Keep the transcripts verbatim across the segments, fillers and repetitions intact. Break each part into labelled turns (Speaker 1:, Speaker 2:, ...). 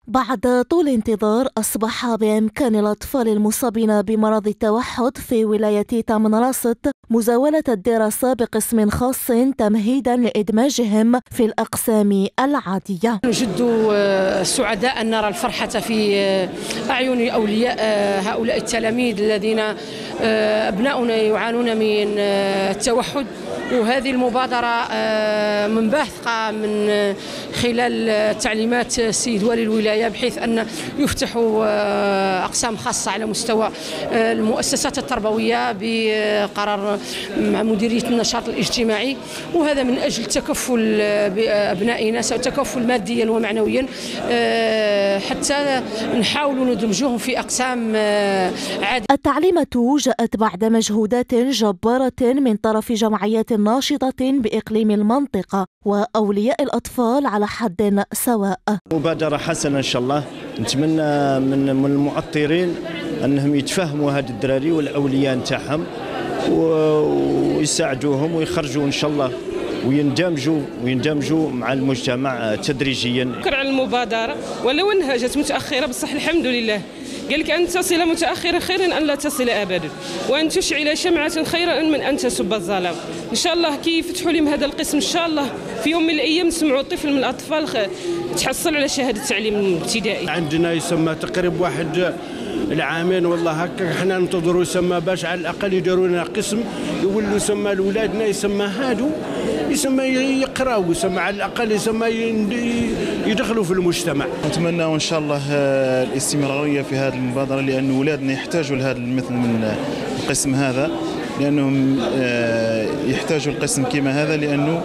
Speaker 1: بعد طول انتظار أصبح بإمكان الأطفال المصابين بمرض التوحد في ولاية تامن راست مزاولة الدراسة بقسم خاص تمهيدا لإدماجهم في الأقسام العادية.
Speaker 2: نجد سعداء أن نرى الفرحة في أعين أولياء هؤلاء التلاميذ الذين أبناؤنا يعانون من التوحد، وهذه المبادرة منبثقة من خلال تعليمات السيد والي الولاية بحيث أن يفتحوا أقسام خاصة على مستوى المؤسسات التربوية بقرار مع مديرية النشاط الاجتماعي، وهذا من أجل التكفل بأبنائنا سواء تكفل ماديا ومعنويا حتى نحاول ندمجهم في أقسام عادية.
Speaker 1: التعليمة جاءت بعد مجهودات جبارة من طرف جمعيات ناشطة بإقليم المنطقة وأولياء الأطفال على حد سواء.
Speaker 3: مبادرة حسنة إن شاء الله، نتمنى من المؤطرين أنهم يتفهموا هاد الدراري والأولياء نتاعهم ويساعدوهم ويخرجوا إن شاء الله ويندمجوا ويندمجوا مع المجتمع تدريجيا.
Speaker 4: شكرا على المبادرة، ولو أنها جات متأخرة بصح الحمد لله. قال لك أن تصل متأخرة خيرا أن لا تصل أبدا، وأن تشعل شمعة خيرا من أن تسب الظلام. إن شاء الله كي يفتحوا لهم هذا القسم إن شاء الله في يوم من الأيام نسمعوا طفل من الأطفال تحصل على شهادة تعليم ابتدائي.
Speaker 5: عندنا يسمى تقريبا واحد العامين والله هكا احنا ننتظروا يسمى باش على الأقل يديروا لنا قسم يولوا يسمى لولادنا يسمى هادو يسمى يقراوا يسمى على الأقل يسمى يدخلوا في المجتمع.
Speaker 6: نتمنى إن شاء الله الاستمرارية في هذه المبادرة، لأن أولادنا يحتاجوا لهذا المثل من القسم هذا، لأنهم يحتاجوا القسم كما هذا لأنه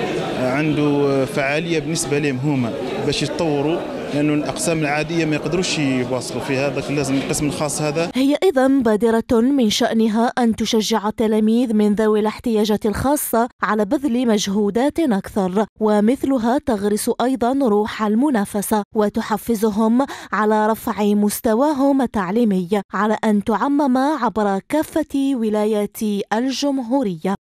Speaker 6: عنده فعالية بالنسبة لهم هما باش يتطوروا، لأنه الأقسام العادية ما يقدروش يواصلوا في هذا، لازم القسم الخاص هذا.
Speaker 1: هي إذن بادرة من شأنها أن تشجع التلاميذ من ذوي الاحتياجات الخاصة على بذل مجهودات أكثر، ومثلها تغرس أيضا روح المنافسة وتحفزهم على رفع مستواهم التعليمي على أن تعمم عبر كافة ولايات الجمهورية.